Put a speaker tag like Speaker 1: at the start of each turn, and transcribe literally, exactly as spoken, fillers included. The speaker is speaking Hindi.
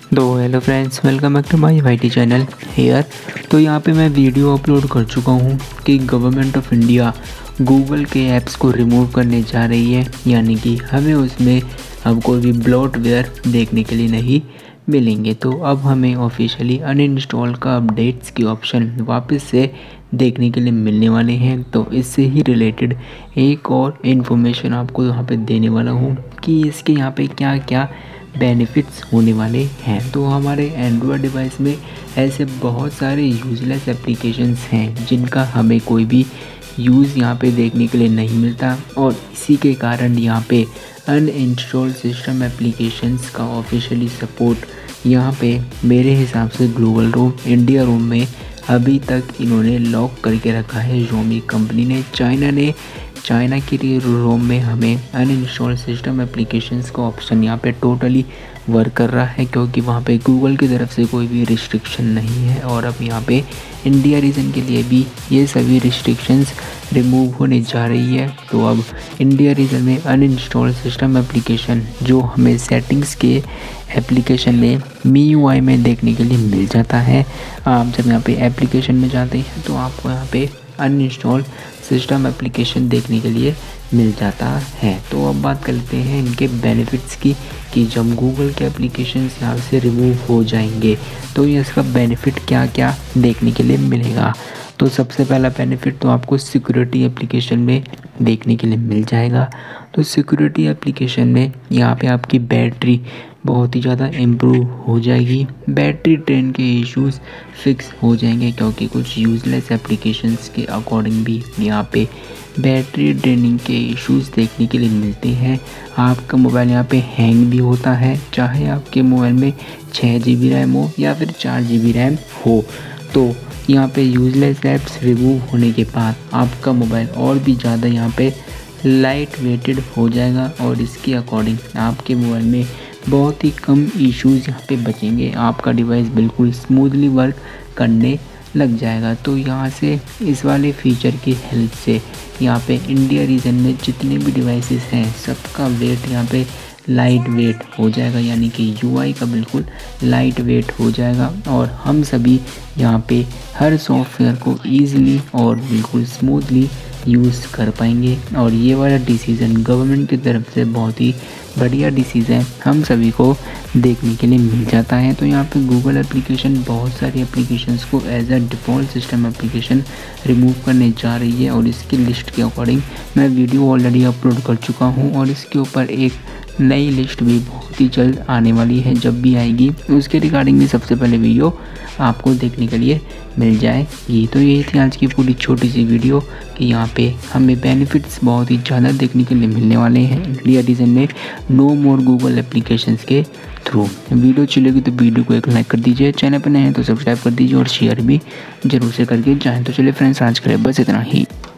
Speaker 1: तो hello friends, welcome back to my YT channel here. तो यहाँ पे मैं वीडियो अपलोड कर चुका हूँ कि गवर्नमेंट ऑफ इंडिया गूगल के ऐप्स को रिमूव करने जा रही है, यानी कि हमें उसमें अब कोई भी ब्लॉटवेयर देखने के लिए नहीं मिलेंगे। तो अब हमें ऑफिशियली अनइंस्टॉल का अपडेट्स के ऑप्शन वापस से देखने के लिए मिलने वाले हैं। तो इससे ही रिलेटेड एक और इन्फॉर्मेशन आपको यहाँ पे देने वाला हूँ कि इसके यहाँ पे क्या क्या बेनिफिट्स होने वाले हैं। तो हमारे एंड्रॉयड डिवाइस में ऐसे बहुत सारे यूज़लेस एप्लीकेशंस हैं जिनका हमें कोई भी यूज़ यहाँ पे देखने के लिए नहीं मिलता, और इसी के कारण यहाँ पे अनइंस्टॉल सिस्टम एप्लीकेशंस का ऑफिशियली सपोर्ट यहाँ पे मेरे हिसाब से ग्लोबल रोम, इंडिया रोम में अभी तक इन्होंने लॉक करके रखा है। Xiaomi कंपनी ने, चाइना ने चाइना के लिए रोम में हमें अनइंस्टॉल सिस्टम एप्लीकेशंस का ऑप्शन यहाँ पे टोटली वर्क कर रहा है, क्योंकि वहाँ पे गूगल की तरफ से कोई भी रिस्ट्रिक्शन नहीं है। और अब यहाँ पे इंडिया रीजन के लिए भी ये सभी रिस्ट्रिक्शंस रिमूव होने जा रही है। तो अब इंडिया रीजन में अनइंस्टॉल सिस्टम एप्लीकेशन जो हमें सेटिंग्स के एप्लीकेशन में मी यू आई में देखने के लिए मिल जाता है। आप जब यहाँ पे एप्लीकेशन में जाते हैं तो आपको यहाँ पे अनइंस्टॉल सिस्टम एप्लीकेशन देखने के लिए मिल जाता है। तो अब बात कर लेते हैं इनके बेनिफिट्स की कि जब गूगल के एप्लीकेशंस यहाँ से रिमूव हो जाएंगे तो ये इसका बेनिफिट क्या क्या देखने के लिए मिलेगा। तो सबसे पहला बेनिफिट तो आपको सिक्योरिटी एप्लीकेशन में देखने के लिए मिल जाएगा। तो सिक्योरिटी एप्लीकेशन में यहाँ पे आपकी बैटरी बहुत ही ज़्यादा इम्प्रूव हो जाएगी, बैटरी ड्रेन के इश्यूज़ फिक्स हो जाएंगे, क्योंकि कुछ यूज़लेस एप्लीकेशंस के अकॉर्डिंग भी यहाँ पे बैटरी ड्रेनिंग के इश्यूज़ देखने के लिए मिलते हैं। आपका मोबाइल यहाँ पे हैंग भी होता है, चाहे आपके मोबाइल में छः जी बी रैम हो या फिर चार जी बी रैम हो। तो यहाँ पे यूज़लेस ऐप्स रिमूव होने के बाद आपका मोबाइल और भी ज़्यादा यहाँ पे लाइट वेटेड हो जाएगा, और इसके अकॉर्डिंग आपके मोबाइल में बहुत ही कम इश्यूज़ यहाँ पे बचेंगे। आपका डिवाइस बिल्कुल स्मूथली वर्क करने लग जाएगा। तो यहाँ से इस वाले फीचर की हेल्प से यहाँ पे इंडिया रीजन में जितने भी डिवाइसेस हैं सबका वेट यहाँ पे लाइट वेट हो जाएगा, यानी कि यू आई का बिल्कुल लाइट वेट हो जाएगा, और हम सभी यहाँ पे हर सॉफ्टवेयर को ईज़िली और बिल्कुल स्मूथली यूज़ कर पाएंगे। और ये वाला डिसीज़न गवर्नमेंट की तरफ से बहुत ही बढ़िया डिसीज़न हम सभी को देखने के लिए मिल जाता है। तो यहाँ पे गूगल एप्लीकेशन बहुत सारी एप्लीकेशंस को as a default system application remove करने जा रही है, और इसकी लिस्ट के अकॉर्डिंग मैं वीडियो ऑलरेडी अपलोड कर चुका हूँ, और इसके ऊपर एक नई लिस्ट भी बहुत ही जल्द आने वाली है। जब भी आएगी उसके रिगार्डिंग भी सबसे पहले वीडियो आपको देखने के लिए मिल जाएगी। तो ये थी आज की पूरी छोटी सी वीडियो कि यहाँ पे हमें बेनिफिट्स बहुत ही ज़्यादा देखने के लिए मिलने वाले हैं इंडिया रीजन में नो मोर गूगल एप्लीकेशंस के थ्रू। वीडियो चलेगी तो वीडियो को एक लाइक कर दीजिए, चैनल पर नए हैं तो सब्सक्राइब कर दीजिए, और शेयर भी जरूर से करके जाएँ। तो चलिए फ्रेंड्स, आज के लिए बस इतना ही।